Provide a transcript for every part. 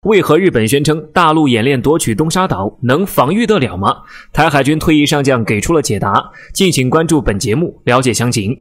为何日本宣称大陆演练夺取东沙岛能防御得了吗？台海军退役上将给出了解答，敬请关注本节目，了解详情。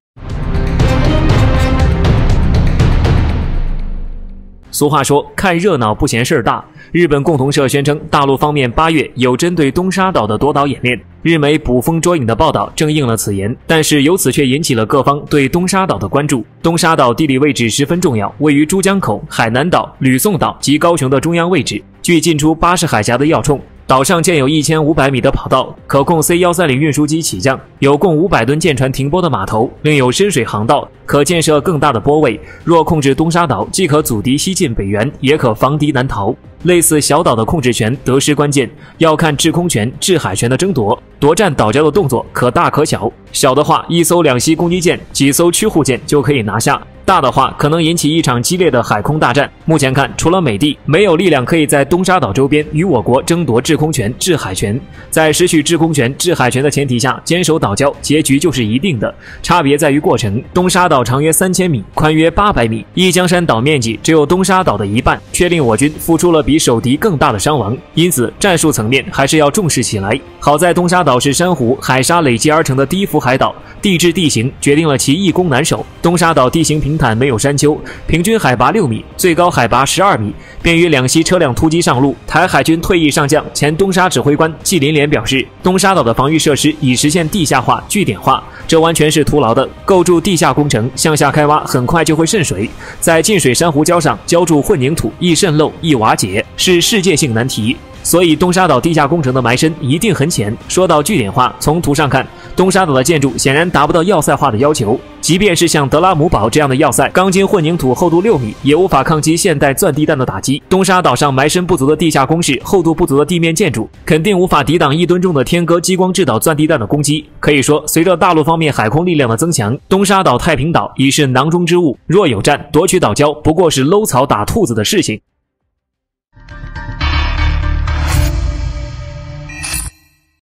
俗话说，看热闹不嫌事儿大。日本共同社宣称，大陆方面8月有针对东沙岛的夺岛演练。日媒捕风捉影的报道正应了此言，但是由此却引起了各方对东沙岛的关注。东沙岛地理位置十分重要，位于珠江口、海南岛、吕宋岛及高雄的中央位置，距进出巴士海峡的要冲。岛上建有1500米的跑道，可供 C-130运输机起降，有共500吨舰船停泊的码头，另有深水航道，可建设更大的泊位。若控制东沙岛，既可阻敌西进北援，也可防敌南逃。类似小岛的控制权得失关键要看制空权、制海权的争夺，夺占岛礁的动作可大可小。小的话，1艘2栖攻击舰、几艘驱护舰就可以拿下。大的话，可能引起一场激烈的海空大战。目前看，除了美帝，没有力量可以在东沙岛周边与我国争夺制空权、制海权。在失去制空权、制海权的前提下，坚守岛礁，结局就是一定的。差别在于过程。东沙岛长约3000米，宽约800米，一江山岛面积只有东沙岛的一半，却令我军付出了比守敌更大的伤亡。因此，战术层面还是要重视起来。好在东沙岛是珊瑚、海沙累积而成的低浮海岛，地质地形决定了其易攻难守。东沙岛地形平坦，没有山丘，平均海拔6米，最高海拔12米，便于两栖车辆突击上路。台海军退役上将、前东沙指挥官季林连表示，东沙岛的防御设施已实现地下化、据点化，这完全是徒劳的。构筑地下工程，向下开挖很快就会渗水，在进水珊瑚礁上浇筑混凝土，易渗漏、易瓦解，是世界性难题。所以东沙岛地下工程的埋深一定很浅。说到据点化，从图上看，东沙岛的建筑显然达不到要塞化的要求。即便是像德拉姆堡这样的要塞，钢筋混凝土厚度6米，也无法抗击现代钻地弹的打击。东沙岛上埋深不足的地下工事，厚度不足的地面建筑，肯定无法抵挡1吨重的天鸽激光制导钻地弹的攻击。可以说，随着大陆方面海空力量的增强，东沙岛太平岛已是囊中之物。若有战，夺取岛礁不过是搂草打兔子的事情。